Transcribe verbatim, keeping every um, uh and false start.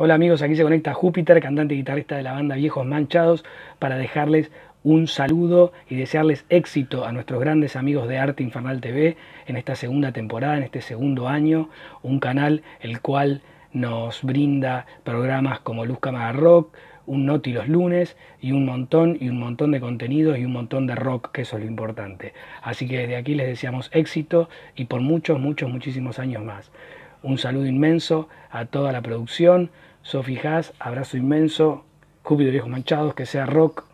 Hola amigos, aquí se conecta Júpiter, cantante y guitarrista de la banda Viejos Manchados, para dejarles un saludo y desearles éxito a nuestros grandes amigos de Arte Infernal T V en esta segunda temporada, en este segundo año, un canal el cual nos brinda programas como Luz Cámara Rock, un Noti los lunes y un montón y un montón de contenidos y un montón de rock, que eso es lo importante. Así que desde aquí les deseamos éxito y por muchos, muchos, muchísimos años más. Un saludo inmenso a toda la producción. Sofi Haas, abrazo inmenso. Júpiter Viejos Manchados, que sea rock.